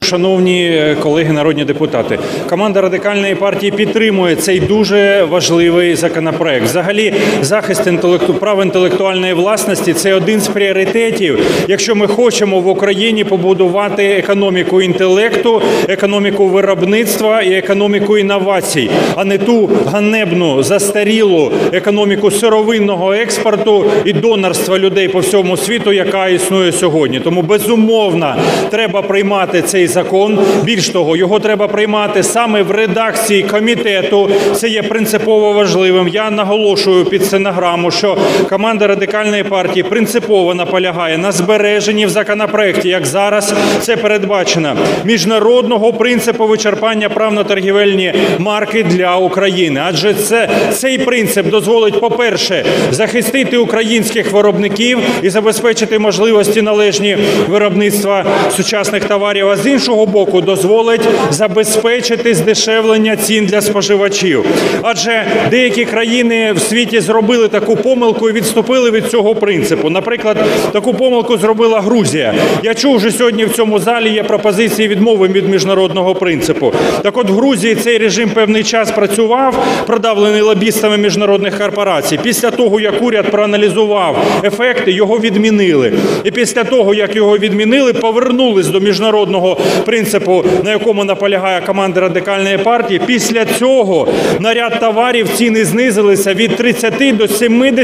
Шановні колеги народні депутати, команда Радикальної партії підтримує цей дуже важливий законопроект. Взагалі, захист прав інтелектуальної власності – це один з пріоритетів, якщо ми хочемо в Україні побудувати економіку інтелекту, економіку виробництва і економіку інновацій, а не ту ганебну, застарілу економіку сировинного експорту і донорства людей по всьому світу, яка існує сьогодні. Тому, безумовно, треба приймати цей закон. Більш того, його треба приймати саме в редакції комітету. Це є принципово важливим. Я наголошую під стенограму, що команда Радикальної партії принципово наполягає на збереженні в законопроекті, як зараз це передбачено, міжнародного принципу вичерпання прав на торгівельні марки для України. Адже цей принцип дозволить, по-перше, захистити українських виробників і забезпечити можливості належні виробництва сучасних товарів, а з іншого боку дозволить забезпечити здешевлення цін для споживачів. Адже деякі країни в світі зробили таку помилку і відступили від цього принципу. Наприклад, таку помилку зробила Грузія. Я чув, що сьогодні в цьому залі є пропозиції відмови від міжнародного принципу. Так от, в Грузії цей режим певний час працював, продавлений лобістами міжнародних корпорацій. Після того, як уряд проаналізував ефекти, його відмінили. І після того, як його відмінили, повернулись до міжнародного принципу, на якому наполягає команда Радикальної партії. Після цього на ряд товарів ціни знизилися від 30 до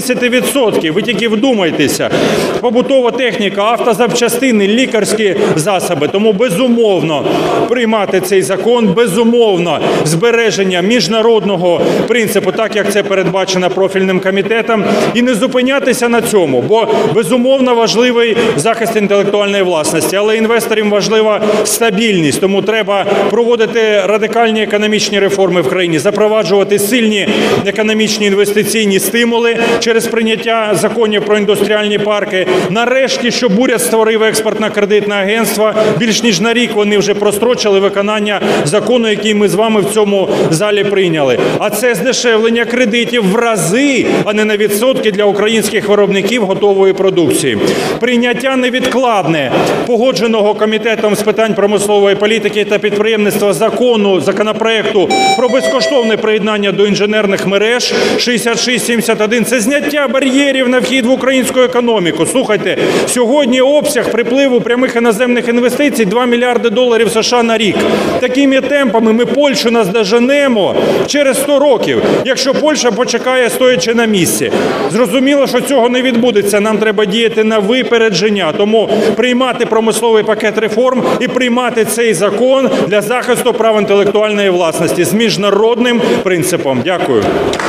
70%. Ви тільки вдумайтеся. Побутова техніка, автозапчастини, лікарські засоби. Тому, безумовно, приймати цей закон, безумовно, збереження міжнародного принципу, так як це передбачено профільним комітетом, і не зупинятися на цьому, бо, безумовно, важливий захист інтелектуальної власності, але інвесторам важлива стабільність, тому треба проводити радикальні економічні реформи в країні, запроваджувати сильні економічні інвестиційні стимули через прийняття законів про індустріальні парки. Нарешті, щоб уряд створив експортно-кредитне агентство, більш ніж на рік вони вже прострочили виконання закону, який ми з вами в цьому залі прийняли. А це здешевлення кредитів в рази, а не на відсотки для українських виробників готової продукції. Прийняття невідкладне погодженого комітетом з питань промислової політики та підприємництва законопроекту про безкоштовне приєднання до інженерних мереж 6671 – це зняття бар'єрів на вхід в українську економіку. Слухайте, сьогодні обсяг припливу прямих іноземних інвестицій 2 мільярди доларів США на рік. Такими темпами ми Польщу наздоженемо через 100 років, якщо Польща почекає, стоячи на місці. Зрозуміло, що цього не відбудеться. Нам треба діяти на випередження. Тому приймати промисловий пакет реформ і приймати цей закон для захисту прав інтелектуальної власності з міжнародним принципом. Дякую.